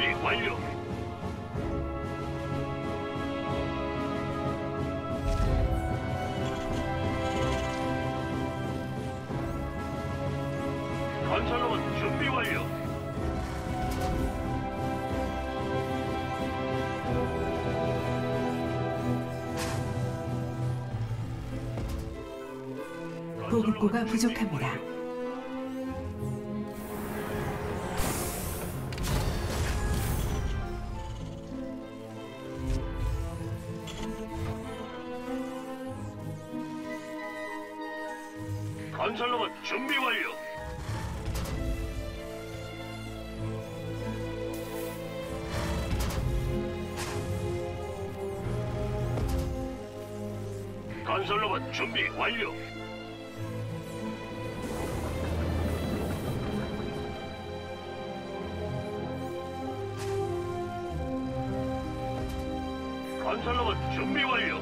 준비 완료. 건설로봇 준비 완료. 보급고가 부족합니다. 건설로봇 준비 완료. 건설로봇 준비 완료. 건설로봇 준비 완료.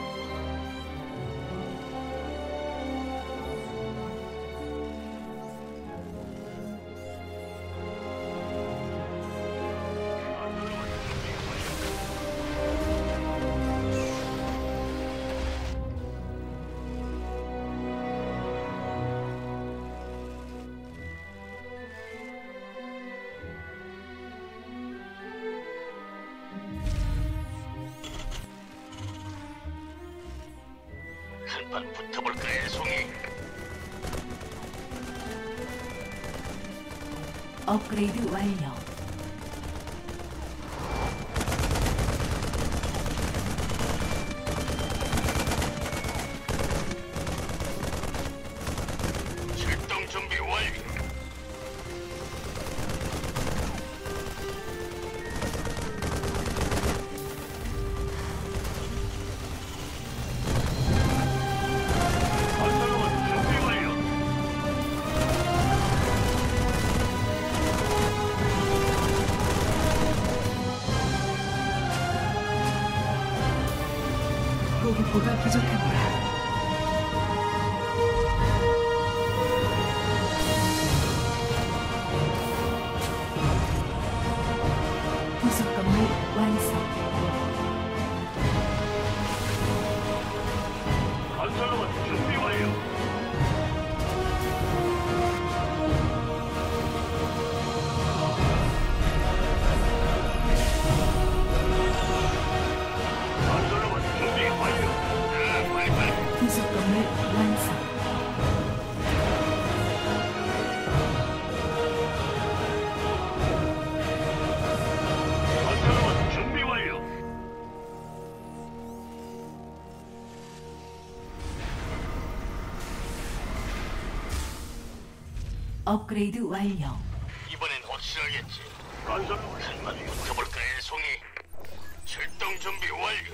한판 붙어볼까요, 송이? 업그레이드 완료. 출동 준비 완료. 건설로봇 준비 완료. 보급고가 부족합니다. 부속 건물 완성. 건설로봇 준비 완료. 건설로봇 준비 완료. 자, 빨리빨리. 부속 건물 완성. 건설로봇 준비 완료. 업그레이드 완료. 이번엔 확실하겠지. 건설로봇 한번 붙어볼까요, 송이? 출동 준비 완료.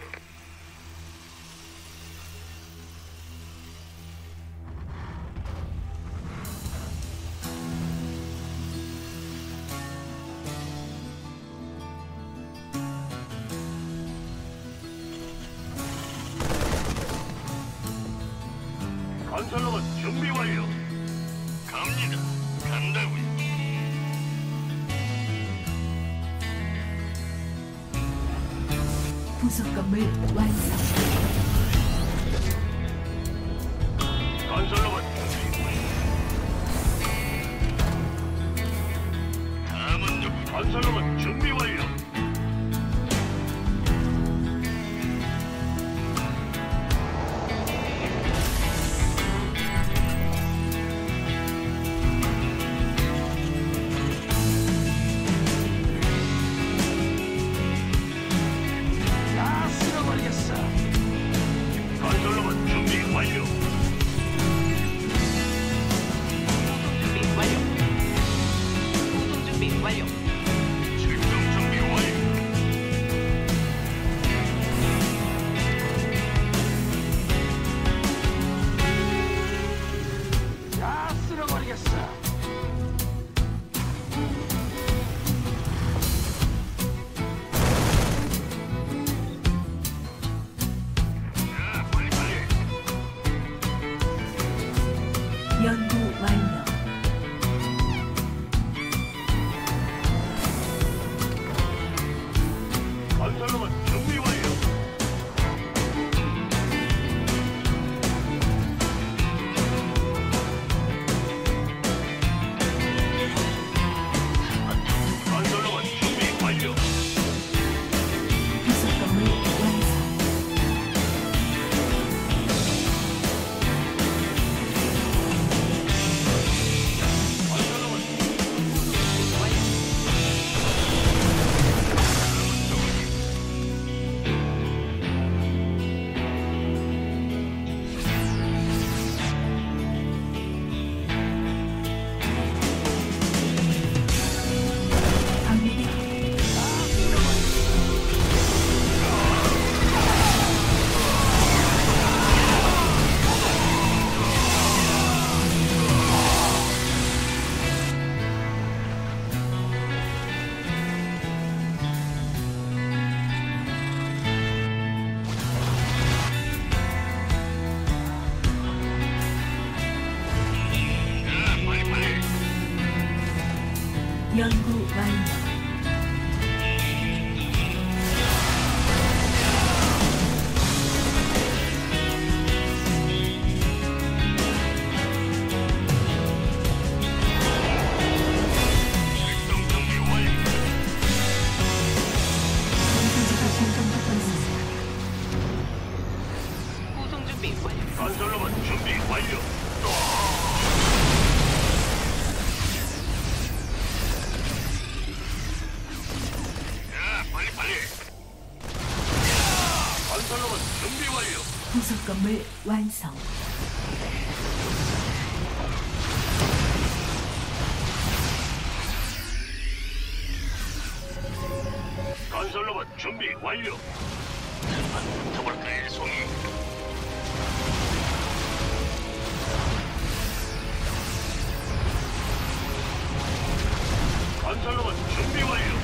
건설로봇 준비 완료. 갑니다. 간다고요. 부속 건물 완성. 건설로봇 준비 완료. 다음은 누구? 건설로봇 준비 완료. 다 쓸어버리겠어. 건설로봇 준비 완료. 준비 완료. 공동 준비 완료. 건설로봇 준비 완료. 야, 빨리 빨리. 건설로봇 준비 완료. 부속 건물 완성. 건설로봇 준비 완료. 붙어볼까요, 송이? 건설로봇 준비 완료.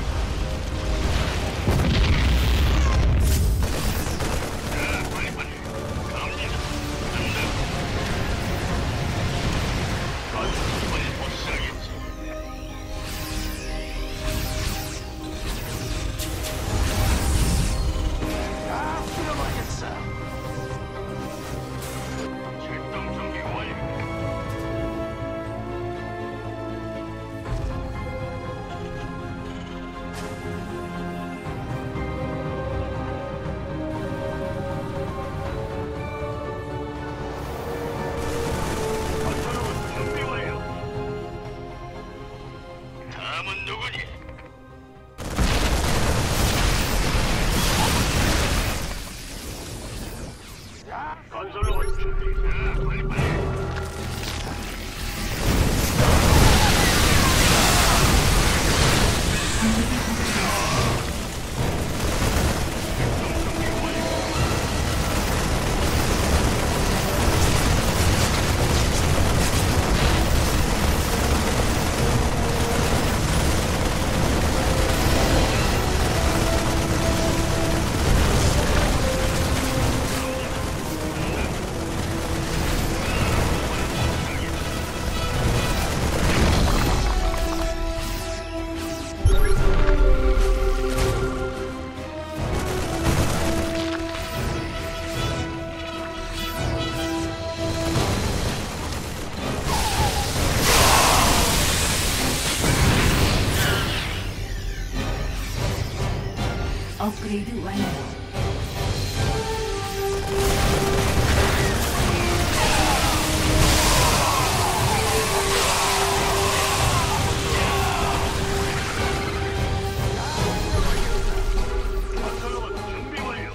자, 빨리빨리. 갑니다. 간다. 건설로봇 못시작했지. 다 쓸어버리겠어. 출동 준비 완료. 건설로봇 준비 완료. 다음은 누구니? 건설로봇 준비. 자, 빨리빨리. 업그레이드 완료. 건설로봇 준비 완료.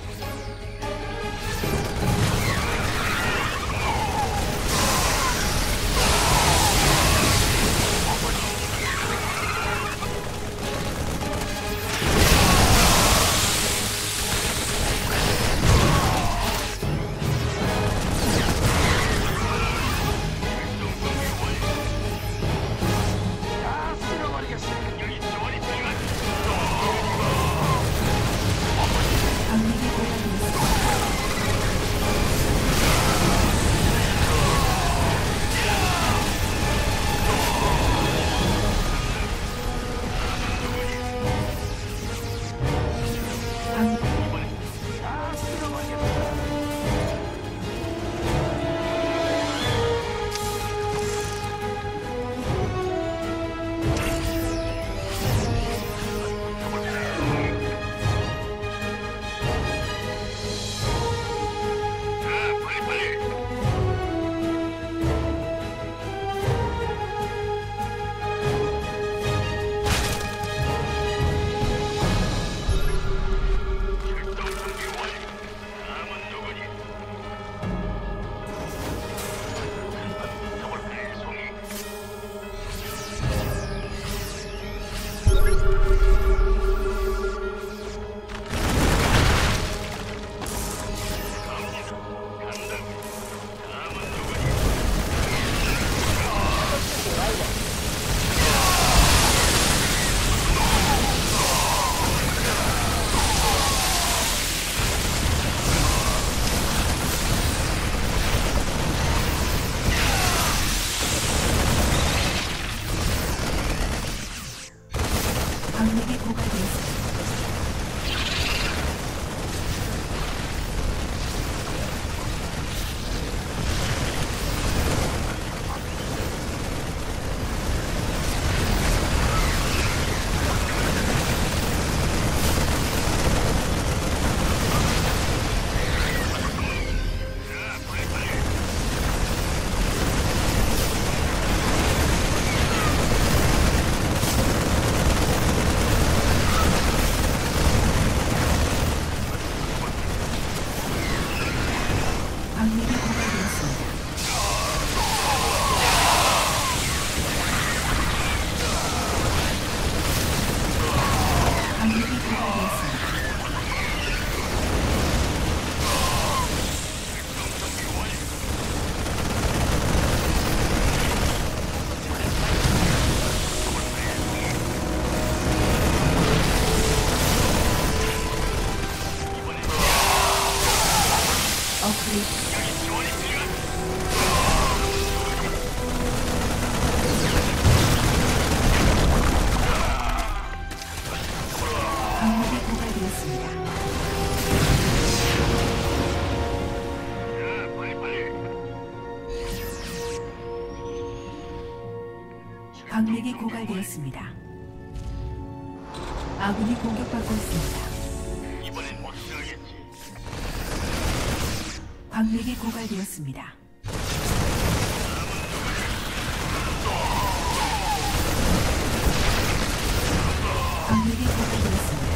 업그레이드. 여기 지원이 필요한. 광맥이 고갈되었습니다. 자, 빨리. 광맥이 고갈되었습니다. 아군이 공격받고 있습니다. 이번엔 확실하겠지. 광맥이 고갈되었습니다. 광맥이 고갈되었습니다.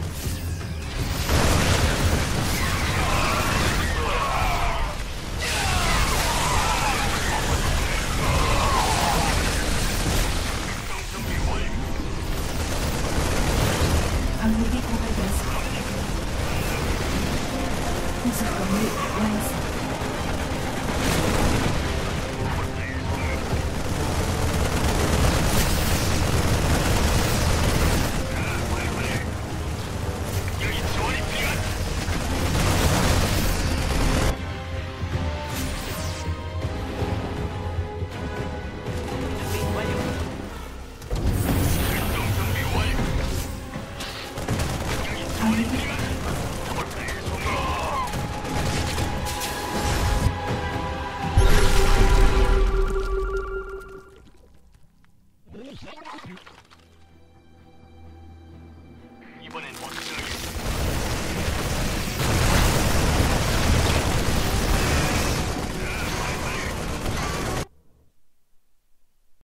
정비 완료. 광맥이 고갈되었습니다. 부속 건물 완성.